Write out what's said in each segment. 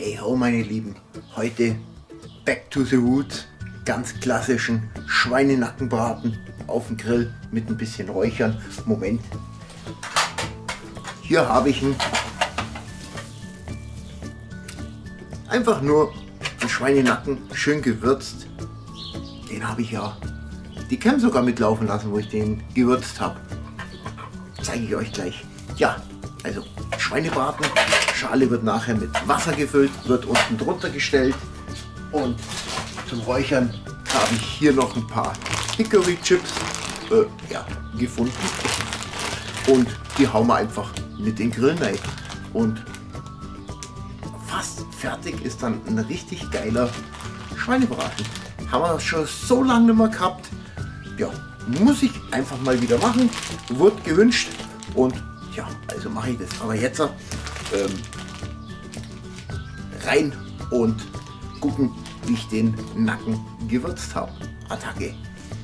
Hey ho meine Lieben, heute back to the roots, ganz klassischen Schweinenackenbraten auf dem Grill mit ein bisschen Räuchern. Moment, hier habe ich ihn, einfach nur einen Schweinenacken, schön gewürzt. Den habe ich ja die Cam sogar mitlaufen lassen, wo ich den gewürzt habe. Zeige ich euch gleich. Ja, also Schweinebraten. Schale wird nachher mit Wasser gefüllt, wird unten drunter gestellt. Und zum Räuchern habe ich hier noch ein paar Hickory Chips gefunden. Und die hauen wir einfach mit den Grill rein. Und fast fertig ist dann ein richtig geiler Schweinebraten. Haben wir das schon so lange nicht mehr gehabt. Ja, muss ich einfach mal wieder machen. Wird gewünscht. Und ja, also mache ich das. Aber jetzt rein und gucken, wie ich den Nacken gewürzt habe. Attacke.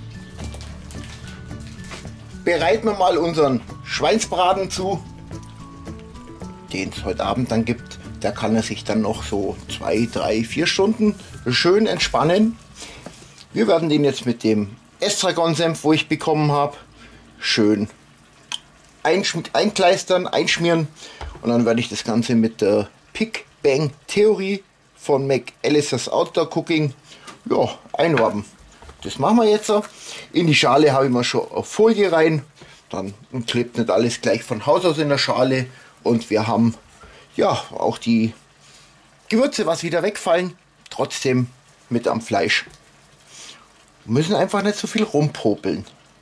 Bereiten wir mal unseren Schweinsbraten zu, den es heute Abend dann gibt. Da kann er sich dann noch so 2, 3, 4 Stunden schön entspannen. Wir werden den jetzt mit dem Estragon-Senf, wo ich bekommen habe, schön einkleistern, einschmieren. Und dann werde ich das Ganze mit der Pick Bang Theory von McAllister's Outdoor Cooking einwerben. Das machen wir jetzt. In die Schale habe ich mal schon auf Folie rein. Dann klebt nicht alles gleich von Haus aus in der Schale. Und wir haben ja auch die Gewürze, was wieder wegfallen, trotzdem mit am Fleisch. Wir müssen einfach nicht so viel rumpopeln.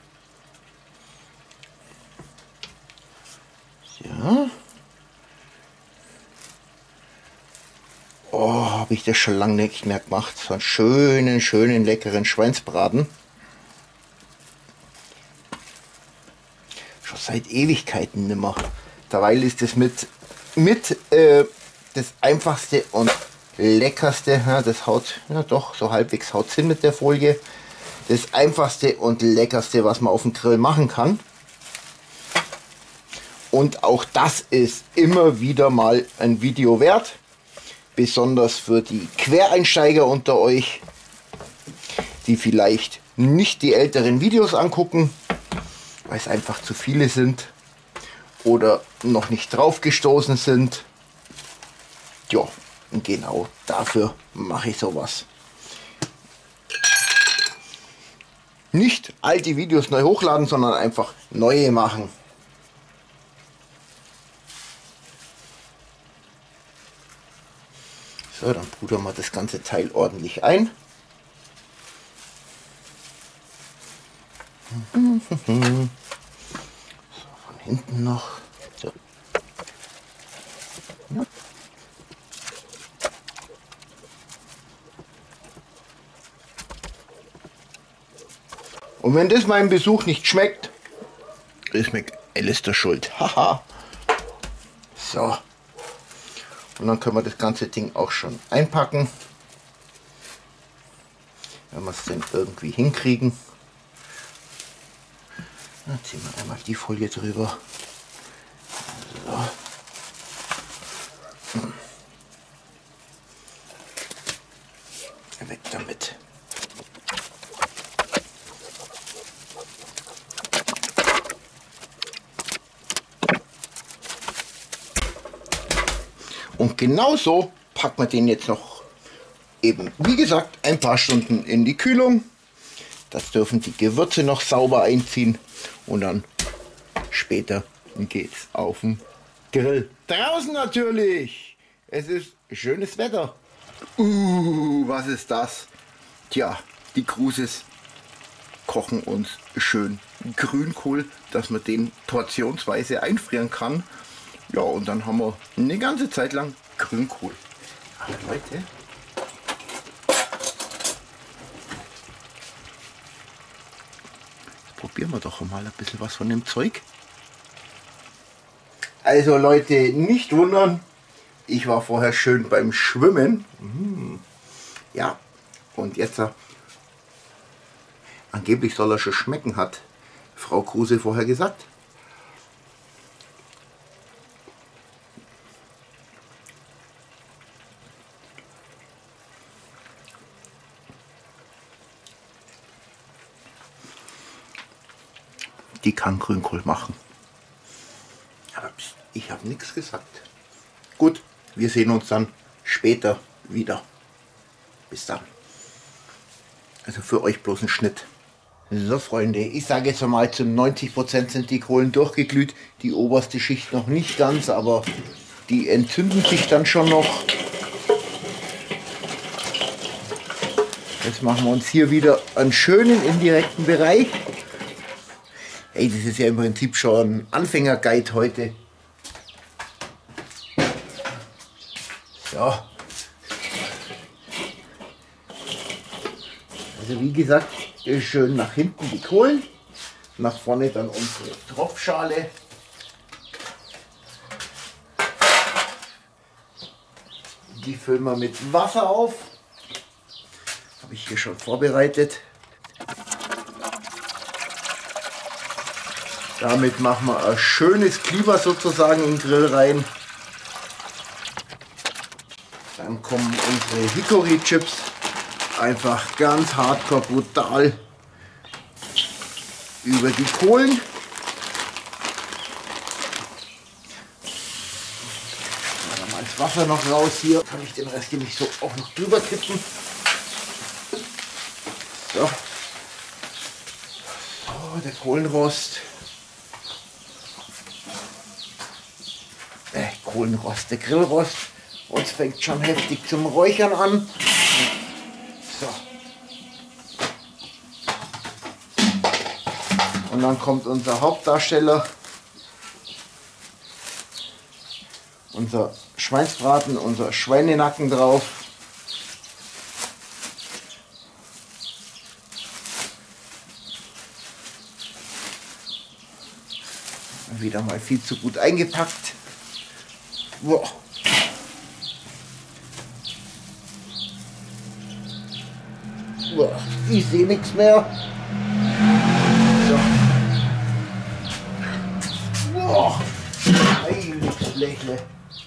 Ja. Oh, habe ich das schon lange nicht mehr gemacht. So einen schönen, leckeren Schweinsbraten. Schon seit Ewigkeiten nimmer. Derweil ist das mit das einfachste und leckerste. Ja, das haut, ja doch, so halbwegs haut hin mit der Folie. Das einfachste und leckerste, was man auf dem Grill machen kann. Und auch das ist immer wieder mal ein Video wert. Besonders für die Quereinsteiger unter euch, die vielleicht nicht die älteren Videos angucken, weil es einfach zu viele sind oder noch nicht drauf gestoßen sind. Ja, und genau dafür mache ich sowas. Nicht alte Videos neu hochladen, sondern einfach neue machen. So, dann pudern wir das ganze Teil ordentlich ein. So, von hinten noch. So. Ja. Und wenn das meinem Besuch nicht schmeckt, ist McAllister schuld. Haha. So. Und dann können wir das ganze Ding auch schon einpacken. Wenn wir es denn irgendwie hinkriegen. Dann ziehen wir einmal die Folie drüber. So. Weg damit. Und genauso packen wir den jetzt noch eben, wie gesagt, ein paar Stunden in die Kühlung. Das dürfen die Gewürze noch sauber einziehen. Und dann später geht's auf den Grill. Draußen natürlich. Es ist schönes Wetter. Was ist das? Tja, die Cruises kochen uns schön Grünkohl, dass man den portionsweise einfrieren kann. Ja, und dann haben wir eine ganze Zeit lang Grünkohl. Aber Leute, probieren wir doch mal ein bisschen was von dem Zeug. Also Leute, nicht wundern, ich war vorher schön beim Schwimmen. Ja, und jetzt angeblich soll er schon schmecken, hat Frau Kruse vorher gesagt. die kann Grünkohl machen. Aber ich habe nichts gesagt. Gut, wir sehen uns dann später wieder. Bis dann. Also für euch bloß ein Schnitt. So Freunde, ich sage jetzt mal, zu 90% sind die Kohlen durchgeglüht. Die oberste Schicht noch nicht ganz, aber die entzünden sich dann schon noch. Jetzt machen wir uns hier wieder einen schönen indirekten Bereich. Hey, das ist ja im Prinzip schon ein Anfänger-Guide heute. So. Also wie gesagt, schön nach hinten die Kohlen, nach vorne dann unsere Tropfschale. Die füllen wir mit Wasser auf. Habe ich hier schon vorbereitet. Damit machen wir ein schönes Klima sozusagen in den Grill rein. Dann kommen unsere Hickory Chips. Einfach ganz hardcore, brutal über die Kohlen. Dann mal das Wasser noch raus hier. Kann ich den Rest nämlich so auch noch drüber kippen. So. So, der Kohlenrost. Kohlenrost, der Grillrost. Und es fängt schon heftig zum Räuchern an. So. Und dann kommt unser Hauptdarsteller, unser Schweinsbraten, unser Schweinenacken drauf. Wieder mal viel zu gut eingepackt. Boah. Boah, ich sehe nichts mehr. So. Boah, heiliges Blechle.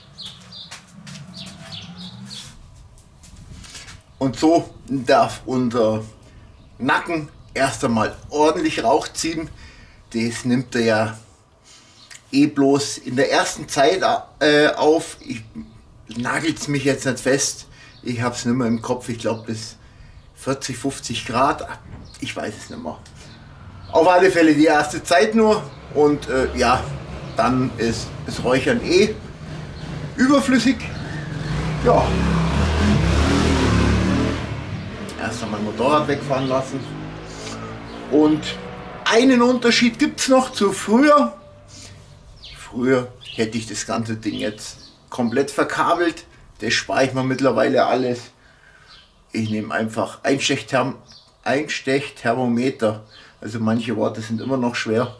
Und so darf unser Nacken erst einmal ordentlich Rauch ziehen. Das nimmt er ja bloß in der ersten Zeit auf. Ich nagelt es mich jetzt nicht fest. Ich habe es nicht mehr im Kopf. Ich glaube bis 40, 50 Grad. Ich weiß es nicht mehr. Auf alle Fälle die erste Zeit nur. Und ja, dann ist das Räuchern überflüssig. Ja. Erst einmal Motorrad wegfahren lassen. Und einen Unterschied gibt es noch zu früher. Früher hätte ich das ganze Ding jetzt komplett verkabelt. Das spare ich mir mittlerweile alles. Ich nehme einfach Einstechthermometer. Also manche Worte sind immer noch schwer.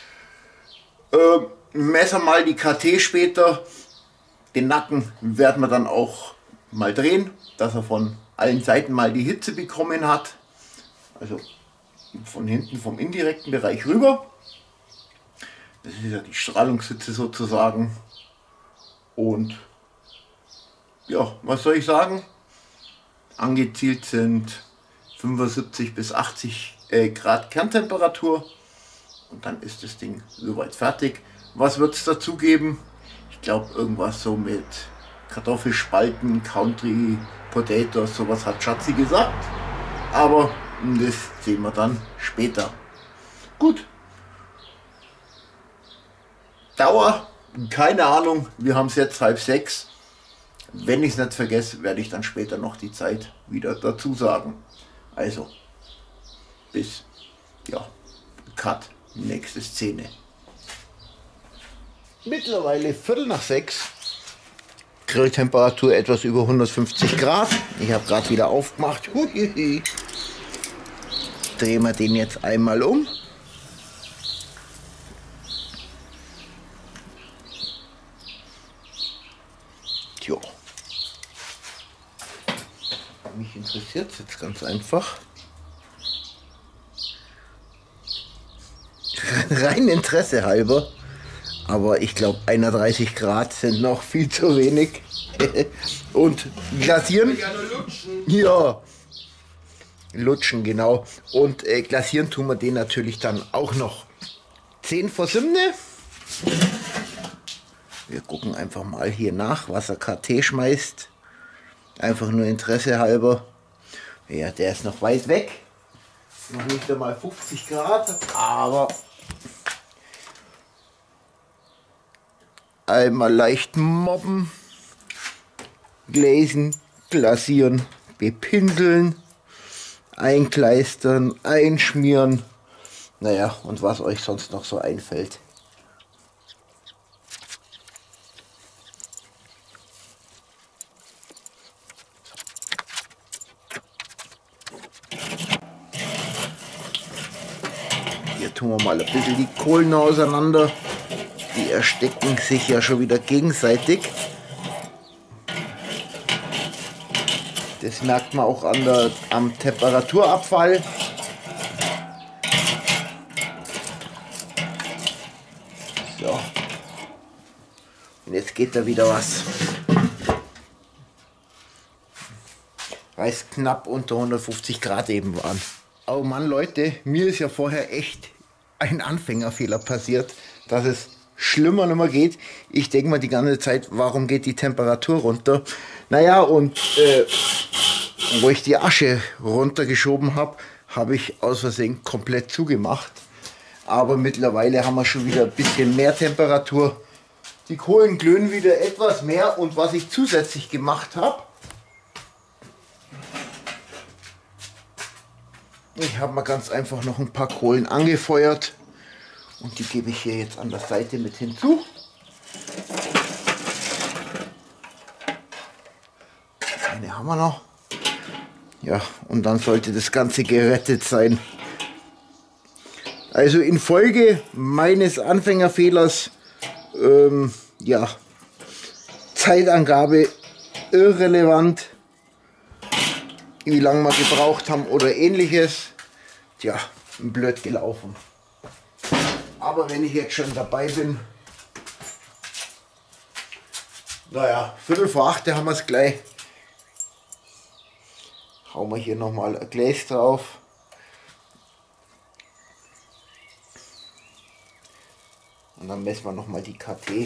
Messer mal die KT später. Den Nacken werden wir dann auch mal drehen, dass er von allen Seiten mal die Hitze bekommen hat. Also von hinten vom indirekten Bereich rüber. Das ist ja die Strahlungshitze sozusagen. Und ja, was soll ich sagen? Angezielt sind 75 bis 80 Grad Kerntemperatur. Und dann ist das Ding soweit fertig. Was wird es dazu geben? Ich glaube irgendwas so mit Kartoffelspalten, Country, Potatoes, sowas hat Schatzi gesagt. Aber das sehen wir dann später. Gut. Dauer, keine Ahnung, wir haben es jetzt 5:30. Wenn ich es nicht vergesse, werde ich dann später noch die Zeit wieder dazu sagen. Also, bis, ja, Cut, nächste Szene. Mittlerweile 5:45. Grilltemperatur etwas über 150 Grad. Ich habe gerade wieder aufgemacht. Huiui. Drehen wir den jetzt einmal um. Jo. Mich interessiert es jetzt ganz einfach. Rein Interesse halber. Aber ich glaube 31 Grad sind noch viel zu wenig. Und glasieren? Ja. Lutschen, genau. Und glasieren tun wir den natürlich dann auch noch. 10 vor 7. Wir gucken einfach mal hier nach, was er KT schmeißt. Einfach nur Interesse halber. Ja, der ist noch weit weg. Noch nicht einmal 50 Grad, aber einmal leicht mobben, gläsen, glasieren, bepinseln, einkleistern, einschmieren. Naja, und was euch sonst noch so einfällt. Hier tun wir mal ein bisschen die Kohlen auseinander. Die ersticken sich ja schon wieder gegenseitig. Das merkt man auch am Temperaturabfall. So. Und jetzt geht da wieder was. Weil es knapp unter 150 Grad eben waren. Oh Mann, Leute, mir ist ja vorher echt ein Anfängerfehler passiert, dass es schlimmer nicht mehr geht. Ich denke mal die ganze Zeit, warum geht die Temperatur runter? Naja, und wo ich die Asche runtergeschoben habe, habe ich aus Versehen komplett zugemacht. Aber mittlerweile haben wir schon wieder ein bisschen mehr Temperatur. Die Kohlen glühen wieder etwas mehr. Und was ich zusätzlich gemacht habe, ich habe mal ganz einfach noch ein paar Kohlen angefeuert. Und die gebe ich hier jetzt an der Seite mit hinzu. Eine haben wir noch. Ja, und dann sollte das Ganze gerettet sein. Also infolge meines Anfängerfehlers, ja, Zeitangabe irrelevant, wie lange wir gebraucht haben oder ähnliches. Tja, blöd gelaufen. Aber wenn ich jetzt schon dabei bin, naja, 7:45 haben wir es gleich. Hauen wir hier nochmal ein Glas drauf. Und dann messen wir nochmal die KT.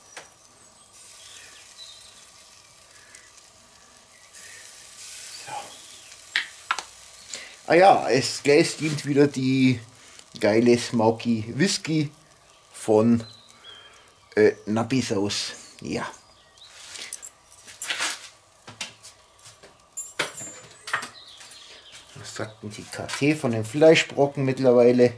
So. Ah ja, als Glas dient wieder die geile Smoky Whisky von Nabisaus. Ja. Was sagt denn die KT von den Fleischbrocken mittlerweile?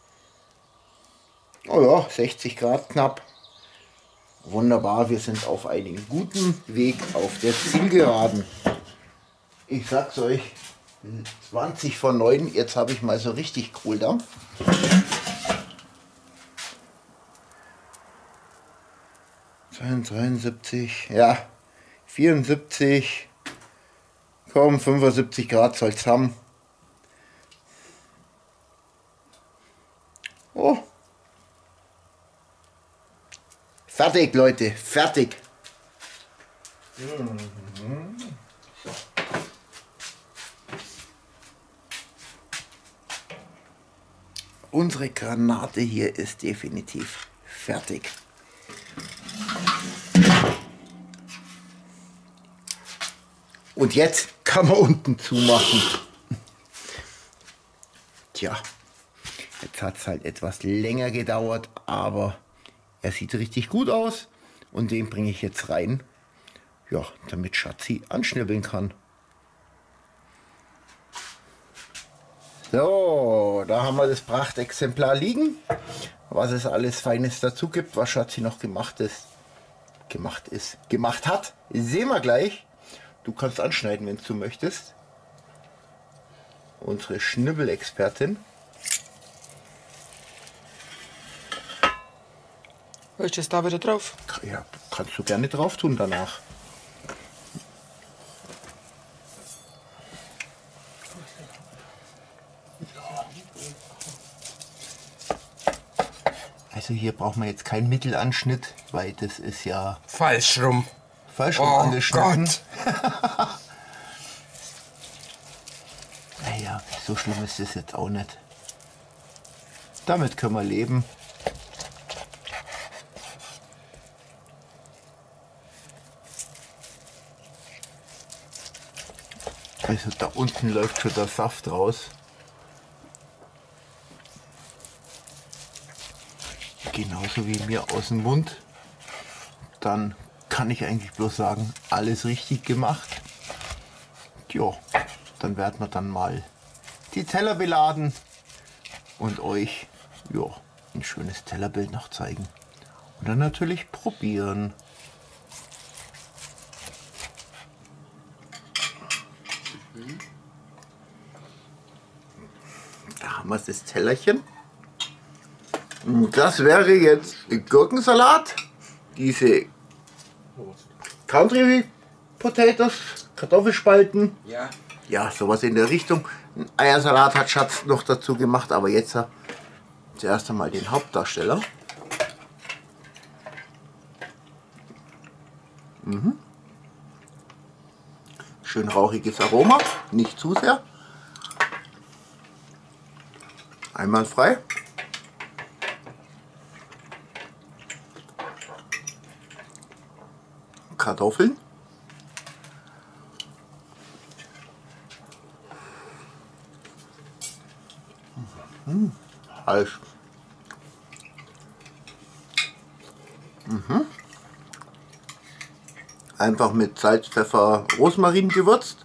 Oh ja, 60 Grad knapp. Wunderbar, wir sind auf einem guten Weg auf der Zielgeraden. Ich sag's euch, 20 vor 9, jetzt habe ich mal so richtig Kohldampf. – 73, ja, 74, komm, 75 Grad soll es haben. Oh. Fertig, Leute, fertig. So. Unsere Granate hier ist definitiv fertig. Und jetzt kann man unten zumachen. Tja, jetzt hat es halt etwas länger gedauert, aber er sieht richtig gut aus und den bringe ich jetzt rein, ja, damit Schatzi anschnibbeln kann. So, da haben wir das Prachtexemplar liegen, was es alles Feines dazu gibt, was Schatzi noch gemacht hat, sehen wir gleich. Du kannst anschneiden, wenn du möchtest. Unsere Schnibbelexpertin. Willst du das da wieder drauf? Ja, kannst du gerne drauf tun danach. Also hier braucht man jetzt keinen Mittelanschnitt, weil das ist ja falsch rum. Falsch rum angeschnitten. Naja, so schlimm ist es jetzt auch nicht. Damit können wir leben. Also da unten läuft schon der Saft raus. Genauso wie mir aus dem Mund. Dann kann ich eigentlich bloß sagen, alles richtig gemacht. Jo, dann werden wir dann mal die Teller beladen und euch ein schönes Tellerbild noch zeigen. Und dann natürlich probieren. Da haben wir das Tellerchen. Das wäre jetzt Gurkensalat. Diese Country Potatoes, Kartoffelspalten. Ja. Ja, sowas in der Richtung. Ein Eiersalat hat Schatz noch dazu gemacht, aber jetzt zuerst einmal den Hauptdarsteller. Schön rauchiges Aroma, nicht zu sehr. Einwandfrei. Kartoffeln. Falsch. Einfach mit Salz, Pfeffer, Rosmarin gewürzt.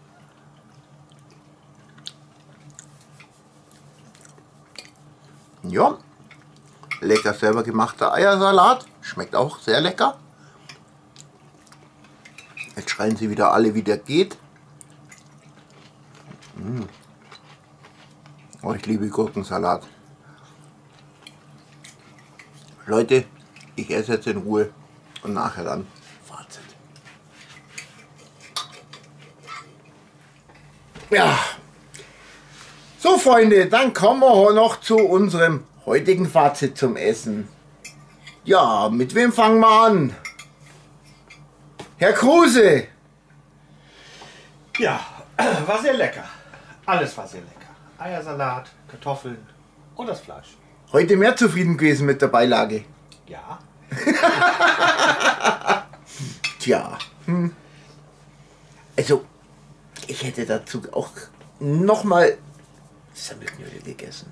Ja, lecker selber gemachter Eiersalat. Schmeckt auch sehr lecker. Jetzt schreien sie wieder alle, wie der geht. Oh, ich liebe Gurkensalat. Leute, ich esse jetzt in Ruhe und nachher dann Fazit. Ja, so Freunde, dann kommen wir noch zu unserem heutigen Fazit zum Essen. Ja, mit wem fangen wir an? Herr Kruse! Ja, war sehr lecker. Alles war sehr lecker. Eiersalat, Kartoffeln und das Fleisch. Heute mehr zufrieden gewesen mit der Beilage. Ja. Tja. Also, ich hätte dazu auch nochmal Semmelknödel gegessen.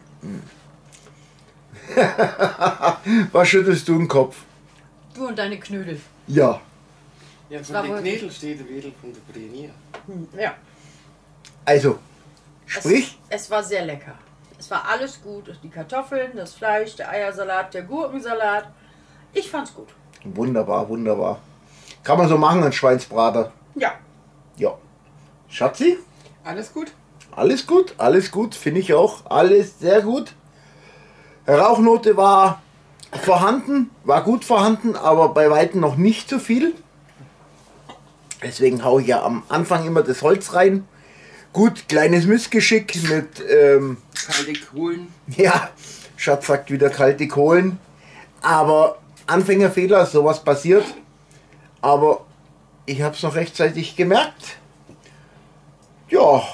Was schüttelst du im Kopf? Du und deine Knödel. Ja. Ja, war von den wohl- Knädel steht der Wedel von der Brenier. Ja. Also, sprich. Es war sehr lecker. Es war alles gut. Die Kartoffeln, das Fleisch, der Eiersalat, der Gurkensalat. Ich fand's gut. Wunderbar, wunderbar. Kann man so machen, ein Schweinsbrater. Ja. Ja. Schatzi? Alles gut? Alles gut, finde ich auch. Alles sehr gut. Rauchnote war vorhanden, war gut vorhanden, aber bei weitem noch nicht so viel. Deswegen haue ich ja am Anfang immer das Holz rein. Gut, kleines Missgeschick mit, Kalte Kohlen. ja, Schatz sagt wieder kalte Kohlen. Aber Anfängerfehler, sowas passiert. Aber ich habe es noch rechtzeitig gemerkt. Ja,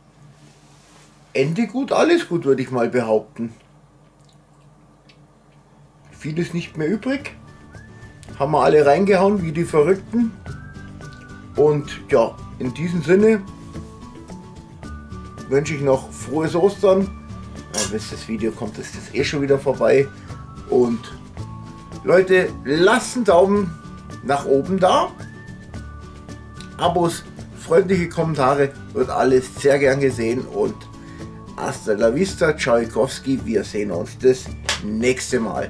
Ende gut, alles gut, würde ich mal behaupten. Vieles nicht mehr übrig. Haben wir alle reingehauen, wie die Verrückten. Und ja, in diesem Sinne wünsche ich noch frohes Ostern. Ja, bis das Video kommt, ist das eh schon wieder vorbei. Und Leute, lasst einen Daumen nach oben da. Abos, freundliche Kommentare, wird alles sehr gern gesehen. Und hasta la vista, Tchaikovsky. Wir sehen uns das nächste Mal.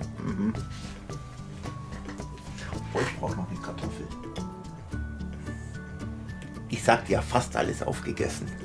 Oh, ich brauche noch eine Kartoffel. Ich sagte ja, fast alles aufgegessen.